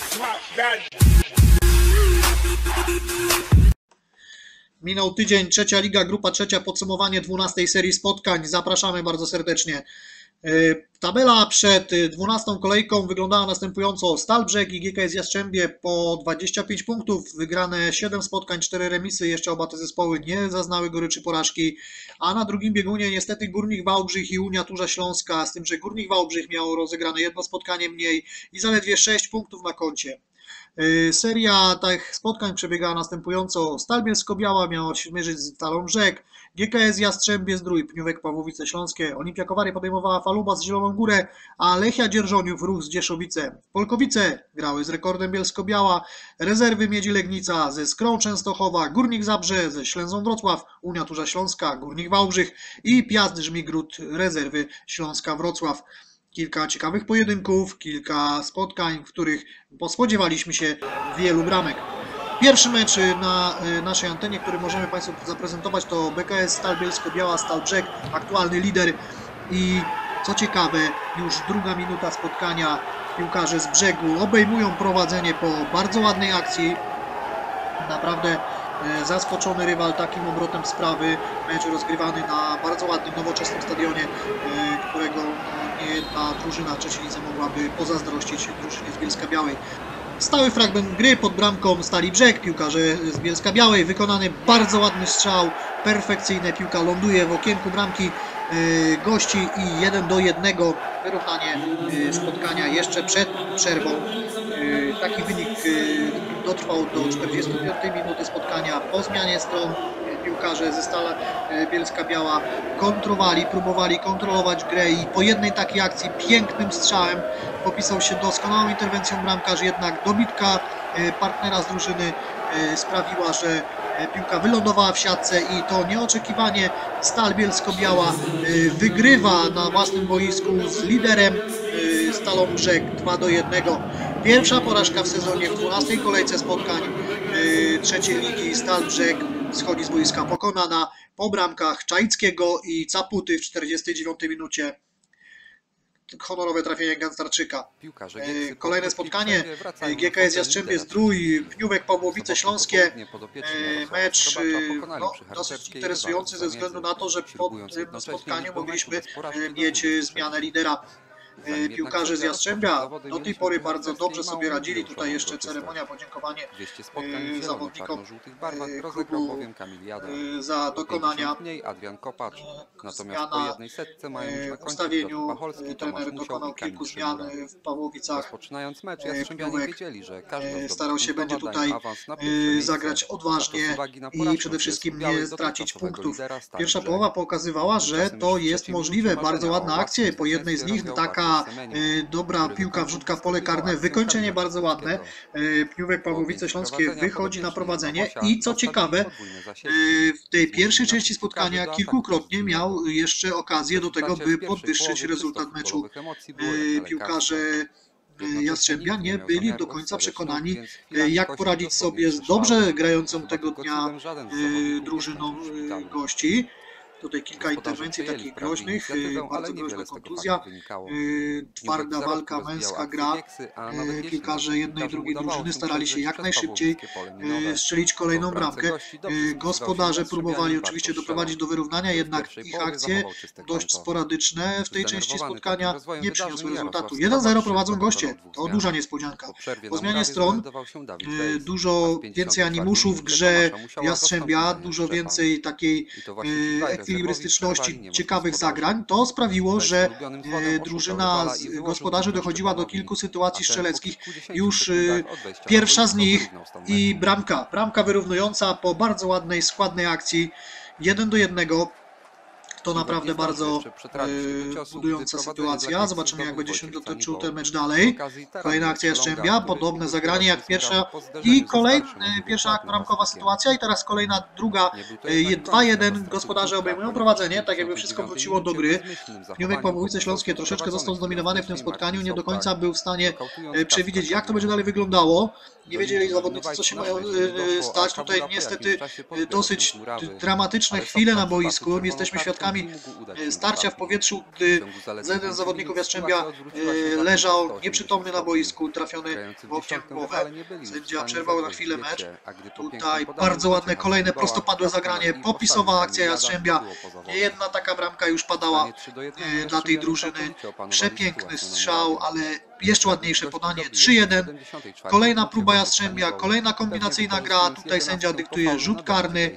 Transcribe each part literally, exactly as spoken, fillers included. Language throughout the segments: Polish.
Minął tydzień, trzecia liga, grupa trzecia, podsumowanie dwunastej serii spotkań. Zapraszamy bardzo serdecznie. Tabela przed dwunastą kolejką wyglądała następująco. Stal Brzeg i G K S Jastrzębie po dwadzieścia pięć punktów, wygrane siedem spotkań, cztery remisy, jeszcze oba te zespoły nie zaznały goryczy porażki, a na drugim biegunie niestety Górnik Wałbrzych i Unia Turza Śląska, z tym, że Górnik Wałbrzych miał rozegrane jedno spotkanie mniej i zaledwie sześć punktów na koncie. Seria tych spotkań przebiegała następująco. Stal Bielsko-Biała miała się zmierzyć z Stalą Brzeg, G K S Jastrzębie Zdrój, Pniówek Pawłowice Śląskie, Olimpia Kowary podejmowała Faluba z Zieloną Górę, a Lechia Dzierżoniów Ruch z Dzieszowice. Polkowice grały z Rekordem Bielsko-Biała, rezerwy Miedzi Legnica ze Skrą Częstochowa, Górnik Zabrze ze Ślęzą Wrocław, Unia Turza Śląska, Górnik Wałbrzych i Piast Żmigród, rezerwy Śląska Wrocław. Kilka ciekawych pojedynków, kilka spotkań, w których spodziewaliśmy się wielu bramek. Pierwszy mecz na naszej antenie, który możemy Państwu zaprezentować, to B K S Stal Bielsko-Biała, Stal Brzeg, aktualny lider i co ciekawe, już druga minuta spotkania, piłkarze z Brzegu obejmują prowadzenie po bardzo ładnej akcji. Naprawdę zaskoczony rywal takim obrotem sprawy, mecz rozgrywany na bardzo ładnym, nowoczesnym stadionie, którego ta drużyna trzeciej lidze mogłaby pozazdrościć drużynie z Bielska-Białej. Stały fragment gry pod bramką Stali Brzeg, piłkarze z Bielska-Białej, wykonany bardzo ładny strzał, perfekcyjne, piłka ląduje w okienku bramki gości i jeden do jednego wyrównanie spotkania jeszcze przed przerwą. Taki wynik dotrwał do czterdziestej piątej minuty spotkania. Po zmianie stron piłkarze ze Stala Bielska-Biała kontrowali, próbowali kontrolować grę i po jednej takiej akcji pięknym strzałem popisał się doskonałą interwencją bramkarz, jednak dobitka partnera z drużyny sprawiła, że piłka wylądowała w siatce i to nieoczekiwanie Stal Bielsko-Biała wygrywa na własnym boisku z liderem Stalą Brzeg dwa do jednego. Pierwsza porażka w sezonie w dwunastej kolejce spotkań trzeciej ligi. Stal Brzeg schodzi z boiska pokonana po bramkach Czaickiego i Caputy w czterdziestej dziewiątej minucie. Honorowe trafienie Ganstarczyka. Kolejne spotkanie G K S Jastrzębie Zdrój, Pniówek Pawłowice Śląskie. Mecz no, dosyć interesujący ze względu na to, że po tym spotkaniu mogliśmy mieć zmianę lidera. Piłkarze z Jastrzębia do tej pory bardzo dobrze sobie radzili. Tutaj jeszcze ceremonia podziękowania zawodnikom klubu za dokonania zmiana w ustawieniu. Trener dokonał kilku zmian w Pawłowicach. Pniówek starał się będzie tutaj zagrać odważnie i przede wszystkim nie stracić punktów. Pierwsza połowa pokazywała, że to jest możliwe. Bardzo ładna akcja, po jednej z nich taka dobra piłka, wrzutka w pole karne, wykończenie bardzo ładne. Pniówek Pawłowice Śląskie wychodzi na prowadzenie i co ciekawe, w tej pierwszej części spotkania kilkukrotnie miał jeszcze okazję do tego, by podwyższyć rezultat meczu. Piłkarze Jastrzębia nie byli do końca przekonani, jak poradzić sobie z dobrze grającą tego dnia drużyną gości. Tutaj kilka interwencji takich groźnych, bardzo groźna kontuzja, twarda walka, męska gra. Piłkarze jednej i drugiej drużyny starali się jak najszybciej strzelić kolejną bramkę. Gospodarze próbowali oczywiście doprowadzić do wyrównania, jednak ich akcje dość sporadyczne w tej części spotkania nie przyniosły rezultatu. jeden zero prowadzą goście, to duża niespodzianka. Po zmianie stron dużo więcej animuszu w grze Jastrzębia, dużo więcej takiej ekwilibrystyczności, ciekawych zagrań, to sprawiło, że drużyna gospodarzy dochodziła do kilku sytuacji strzeleckich. Już pierwsza z nich i bramka. Bramka wyrównująca po bardzo ładnej, składnej akcji. jeden do jednego. To naprawdę bardzo e, budująca sytuacja. Zobaczymy, jak będzie się dotyczył ten mecz dalej. Kolejna akcja Jastrzębia, podobne zagranie jak pierwsza i kolejna pierwsza bramkowa sytuacja i teraz kolejna druga, dwa jeden. Gospodarze obejmują prowadzenie, tak jakby wszystko wróciło do gry. Pniówek Pawłowice Śląskie troszeczkę został zdominowany w tym spotkaniu, nie do końca był w stanie przewidzieć, jak to będzie dalej wyglądało. Nie wiedzieli zawodnicy, co się mają stać. Tutaj niestety dosyć dramatyczne chwile na boisku. Jesteśmy świadkami momentami starcia w powietrzu, gdy jeden z zawodników Jastrzębia leżał nieprzytomny na boisku, trafiony łokciem w głowę. Sędzia przerwał na chwilę mecz. Tutaj bardzo ładne, kolejne prostopadłe zagranie, popisowa akcja Jastrzębia. Nie jedna taka bramka już padała dla tej drużyny. Przepiękny strzał, ale jeszcze ładniejsze podanie. trzy jeden. Kolejna próba Jastrzębia, kolejna kombinacyjna gra. Tutaj sędzia dyktuje rzut karny.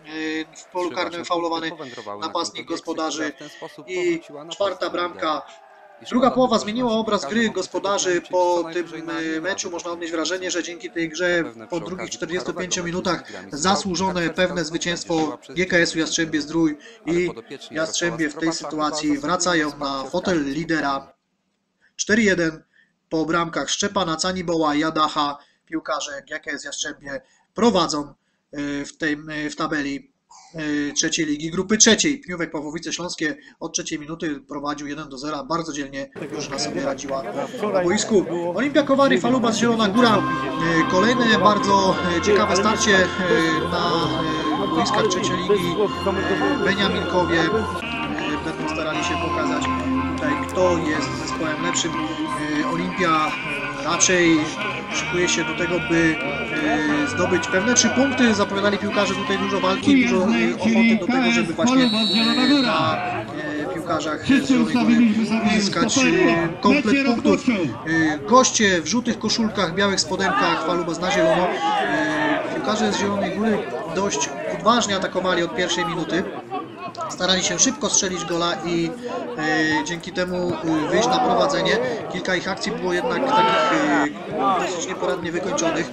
W polu karnym faulowany napastnik gospodarzy. I czwarta bramka. Druga połowa zmieniła obraz gry gospodarzy. Po tym meczu można odnieść wrażenie, że dzięki tej grze po drugich czterdziestu pięciu minutach zasłużone pewne zwycięstwo G K S-u Jastrzębie-Zdrój i Jastrzębie w tej sytuacji wracają na fotel lidera. cztery jeden po bramkach Szczepana, Caniboła, Jadacha. Piłkarze G K S Jastrzębie prowadzą w, tej, w tabeli trzeciej ligi grupy trzeciej. Pniówek Pawłowice Śląskie od trzeciej minuty prowadził jeden do zera. Bardzo dzielnie drużyna sobie radziła na boisku. Olimpia Kowary, Falubas, Zielona Góra. Kolejne bardzo ciekawe starcie na boiskach trzeciej ligi. Beniaminkowie będą starali się pokazać tutaj, kto jest zespołem lepszym. Olimpia raczej szykuje się do tego, by zdobyć pewne trzy punkty. Zapowiadali piłkarze tutaj dużo walki, dużo ochoty do tego, żeby właśnie na piłkarzach z Zielonej Góry uzyskać komplet punktów. Goście w żółtych koszulkach, białych spodenkach, Falubas na zielono. Piłkarze z Zielonej Góry dość odważnie atakowali od pierwszej minuty. Starali się szybko strzelić gola i e, dzięki temu wyjść na prowadzenie. Kilka ich akcji było jednak takich e, dosyć nieporadnie wykończonych.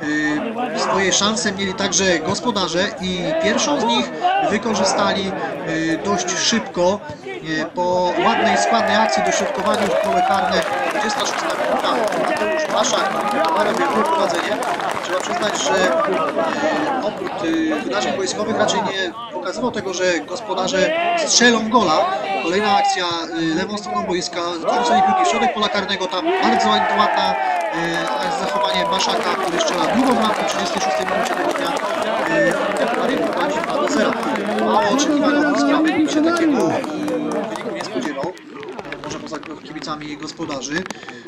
E, swoje szanse mieli także gospodarze i pierwszą z nich wykorzystali e, dość szybko. E, po ładnej, składnej akcji, dośrodkowaniu w pole karne. dwudziesta szósta minuta, Mateusz Baszak robił prowadzenie. Trzeba przyznać, że e, obrót e, wydarzeń wojskowych raczej nie pokazywał tego, że gospodarze strzelą gola. Kolejna akcja lewą stroną boiska, kręcenie piłki w środek pola karnego, tam bardzo ładna e, zachowanie Baszaka, który strzela drugą bramkę w trzydziestej szóstej minucie tego dnia. Kowary prowadzi dwa do zera. Mało oczekiwanego sprawy, nikt się takiego wyniku nie spodziewał. Może poza kibicami gospodarzy.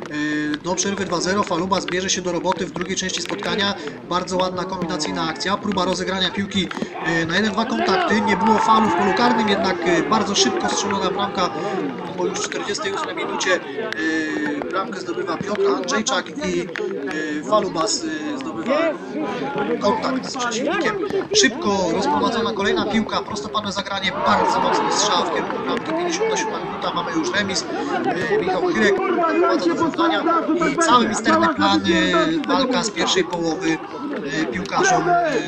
Do przerwy dwa zero. Falubas bierze się do roboty w drugiej części spotkania. Bardzo ładna kombinacyjna akcja. Próba rozegrania piłki na jeden dwa kontakty. Nie było faulu w polu karnym, jednak bardzo szybko strzelona bramka, bo już w czterdziestej ósmej minucie bramkę zdobywa Piotr Andrzejczak i Falubas zdobywa kontakt z przeciwnikiem. Szybko rozprowadzona kolejna piłka, prostopadłe zagranie, bardzo mocny strzał w kierunku bramki. pięćdziesiąta siódma minuta, mamy już remis. Michał Chyrek prowadza do wyrównania i cały misterny plan, walka z pierwszej połowy piłkarzom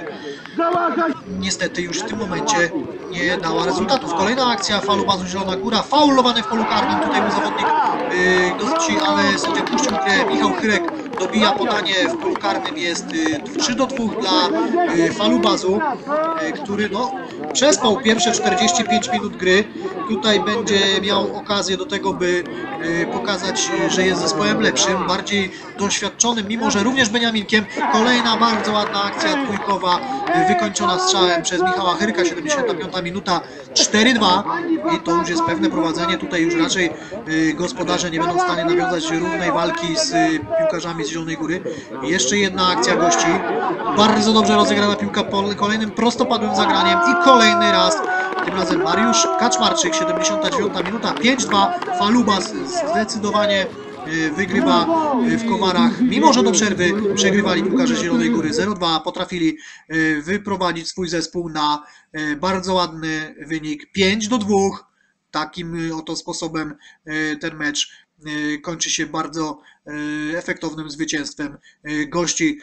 niestety już w tym momencie nie dała rezultatów. Kolejna akcja Falubasu Zielona Góra, faulowany w polu karnym, tutaj był zawodnik dosyć, ale sędzia puścił grę. Michał Chyrek dobija podanie w polu karnym, jest trzy do dwóch dla Falubasu, który no, przespał pierwsze czterdzieści pięć minut gry. Tutaj będzie miał okazję do tego, by pokazać, że jest zespołem lepszym, bardziej doświadczonym, mimo że również Beniaminkiem. Kolejna bardzo ładna akcja trójkowa, wykończona strzałem przez Michała Chyrka, siedemdziesiąta piąta minuta, cztery dwa i to już jest pewne prowadzenie. Tutaj już raczej gospodarze nie będą w stanie nawiązać równej walki z piłkarzami z Zielonej Góry. Jeszcze jedna akcja gości, bardzo dobrze rozegrana piłka kolejnym prostopadłym zagraniem i kolejny raz, tym razem Mariusz Kaczmarczyk, siedemdziesiąta dziewiąta minuta, pięć dwa. Falubas zdecydowanie wygrywa w Kowarach, mimo że do przerwy przegrywali piłkarze Zielonej Góry zero dwa, potrafili wyprowadzić swój zespół na bardzo ładny wynik pięć do dwóch. Takim oto sposobem ten mecz kończy się bardzo efektownym zwycięstwem gości.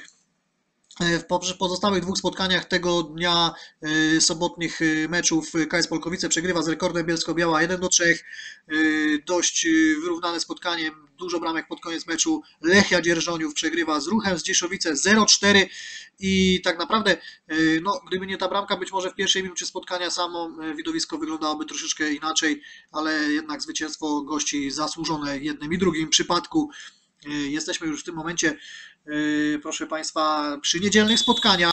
W pozostałych dwóch spotkaniach tego dnia sobotnich meczów K S Polkowice przegrywa z Rekordem Bielsko-Biała jeden do trzech. Dość wyrównane spotkanie, dużo bramek pod koniec meczu. Lechia Dzierżoniów przegrywa z Ruchem z Dzieszowice zero cztery i tak naprawdę, no, gdyby nie ta bramka, być może w pierwszej minucie spotkania samo widowisko wyglądałoby troszeczkę inaczej, ale jednak zwycięstwo gości zasłużone w jednym i drugim przypadku. Jesteśmy już w tym momencie, proszę Państwa, przy niedzielnych spotkaniach.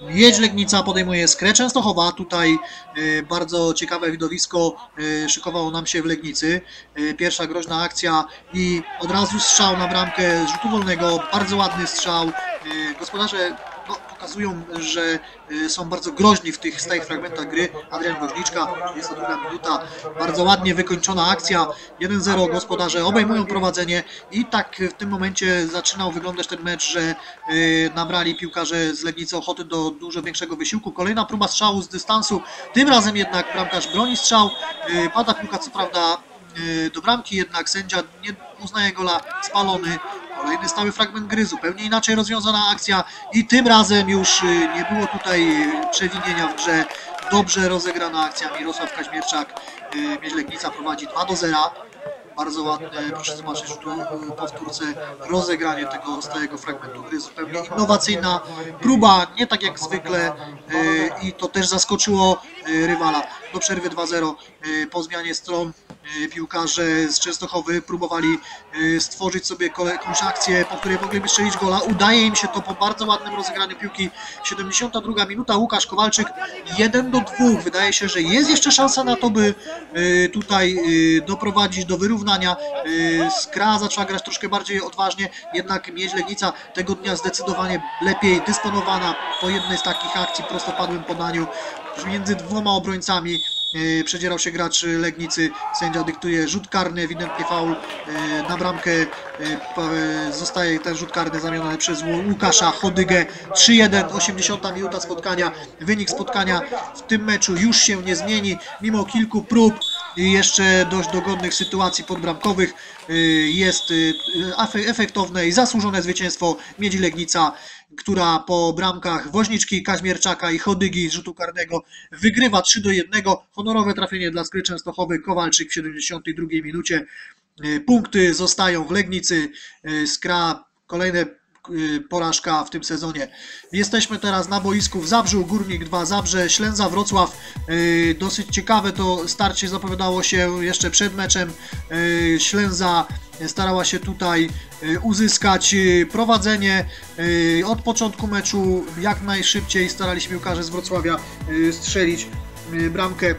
Miedź Legnica podejmuje Skrę Częstochowa. Tutaj bardzo ciekawe widowisko szykowało nam się w Legnicy. Pierwsza groźna akcja i od razu strzał na bramkę z rzutu wolnego. Bardzo ładny strzał. Gospodarze no, pokazują, że są bardzo groźni w tych stałych fragmentach gry. Adrian Woźniczka, jest to druga minuta. Bardzo ładnie wykończona akcja. jeden zero, gospodarze obejmują prowadzenie i tak w tym momencie zaczynał wyglądać ten mecz, że nabrali piłkarze z Legnicy ochoty do dużo większego wysiłku. Kolejna próba strzału z dystansu. Tym razem jednak bramkarz broni strzał. Pada piłka co prawda do bramki, jednak sędzia nie uznaje gola, spalony. Kolejny stały fragment gry, zupełnie inaczej rozwiązana akcja i tym razem już nie było tutaj przewinienia w grze. Dobrze rozegrana akcja. Mirosław Kaźmierczak, Miedź Legnica prowadzi dwa do zera. Bardzo ładne, proszę zobaczyć tu w powtórce rozegranie tego stałego fragmentu gry, zupełnie innowacyjna próba, nie tak jak zwykle i to też zaskoczyło rywala. Do przerwy dwa zero po zmianie stron piłkarze z Częstochowy próbowali stworzyć sobie jakąś akcję, po której mogliby strzelić gola. Udaje im się to po bardzo ładnym rozegraniu piłki. siedemdziesiąta druga minuta, Łukasz Kowalczyk, jeden do dwóch. Wydaje się, że jest jeszcze szansa na to, by tutaj doprowadzić do wyrównania. Skra zaczęła grać troszkę bardziej odważnie, jednak Miedź Legnica tego dnia zdecydowanie lepiej dysponowana po jednej z takich akcji, prostopadłym podaniu między dwoma obrońcami. Przedzierał się gracz Legnicy, sędzia dyktuje rzut karny, ewidentnie faul na bramkę, zostaje ten rzut karny zamieniony przez Łukasza Chodygę. trzy jeden, osiemdziesiąta minuta spotkania, wynik spotkania w tym meczu już się nie zmieni, mimo kilku prób i jeszcze dość dogodnych sytuacji podbramkowych. Jest efektowne i zasłużone zwycięstwo Miedzi Legnica, która po bramkach Woźniczki, Kaźmierczaka i Chodygi z rzutu karnego wygrywa trzy do jednego. Honorowe trafienie dla Skry Częstochowy, Kowalczyk w siedemdziesiątej drugiej minucie. Punkty zostają w Legnicy. Skra kolejne porażka w tym sezonie. Jesteśmy teraz na boisku w Zabrzu, Górnik dwa Zabrze, Ślęza Wrocław. Dosyć ciekawe to starcie zapowiadało się jeszcze przed meczem. Ślęza starała się tutaj uzyskać prowadzenie od początku meczu, jak najszybciej starali się piłkarze z Wrocławia strzelić bramkę.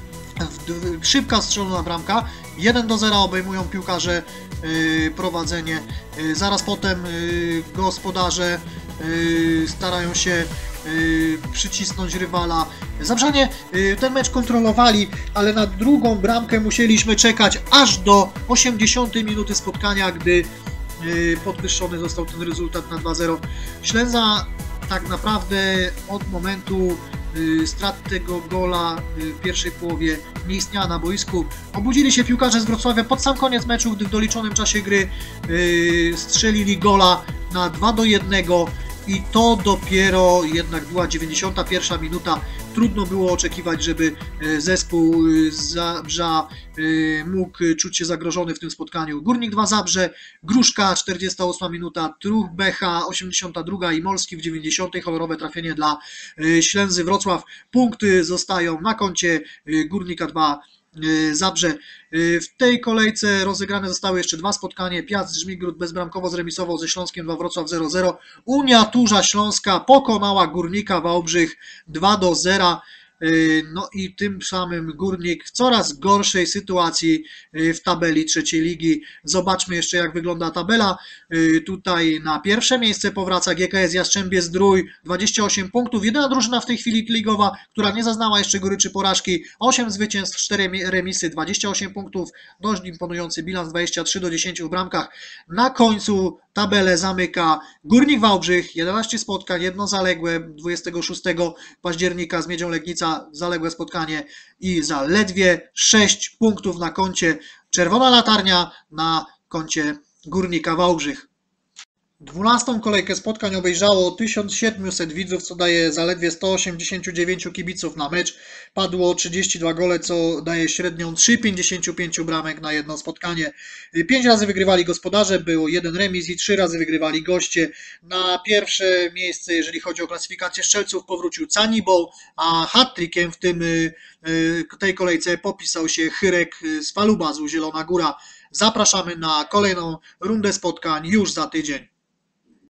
Szybka strzelona bramka, jeden do zera obejmują piłkarze prowadzenie. Zaraz potem gospodarze starają się przycisnąć rywala. Zabrzanie ten mecz kontrolowali, ale na drugą bramkę musieliśmy czekać aż do osiemdziesiątej minuty spotkania, gdy podwyższony został ten rezultat na dwa zero. Ślęza tak naprawdę od momentu straty tego gola w pierwszej połowie nie istniała na boisku. Obudzili się piłkarze z Wrocławia pod sam koniec meczu, gdy w doliczonym czasie gry strzelili gola na dwa do jednego i to dopiero jednak była dziewięćdziesiąta pierwsza minuta. Trudno było oczekiwać, żeby zespół z Zabrza mógł czuć się zagrożony w tym spotkaniu. Górnik dwa Zabrze, Gruszka, czterdziesta ósma minuta, Truch Becha, osiemdziesiąta druga i Molski w dziewięćdziesiątej. Honorowe trafienie dla Ślęzy Wrocław. Punkty zostają na koncie Górnika dwa Zabrze. W tej kolejce rozegrane zostały jeszcze dwa spotkania. Piast Żmigród bezbramkowo zremisował ze Śląskiem dwa Wrocław zero zero. Unia Turza Śląska pokonała Górnika Wałbrzych dwa do zera. No i tym samym Górnik w coraz gorszej sytuacji w tabeli trzeciej ligi. Zobaczmy jeszcze, jak wygląda tabela. Tutaj na pierwsze miejsce powraca G K S Jastrzębie Zdrój, dwadzieścia osiem punktów. Jedyna drużyna w tej chwili ligowa, która nie zaznała jeszcze goryczy porażki. osiem zwycięstw, cztery remisy, dwadzieścia osiem punktów. Dość imponujący bilans, dwadzieścia trzy do dziesięciu w bramkach. Na końcu tabelę zamyka Górnik Wałbrzych, jedenaście spotkań, jedno zaległe, dwudziestego szóstego października z Miedzią Legnica zaległe spotkanie i zaledwie sześć punktów na koncie. Czerwona latarnia na koncie Górnika Wałbrzych. dwunastą kolejkę spotkań obejrzało tysiąc siedemset widzów, co daje zaledwie sto osiemdziesiąt dziewięć kibiców na mecz. Padło trzydzieści dwa gole, co daje średnią trzy przecinek pięćdziesiąt pięć bramek na jedno spotkanie. pięć razy wygrywali gospodarze, było jeden remis i trzy razy wygrywali goście. Na pierwsze miejsce, jeżeli chodzi o klasyfikację strzelców, powrócił Canibo, a hat-trickiem w tym, tej kolejce popisał się Chyrek z Falubazu, Zielona Góra. Zapraszamy na kolejną rundę spotkań już za tydzień.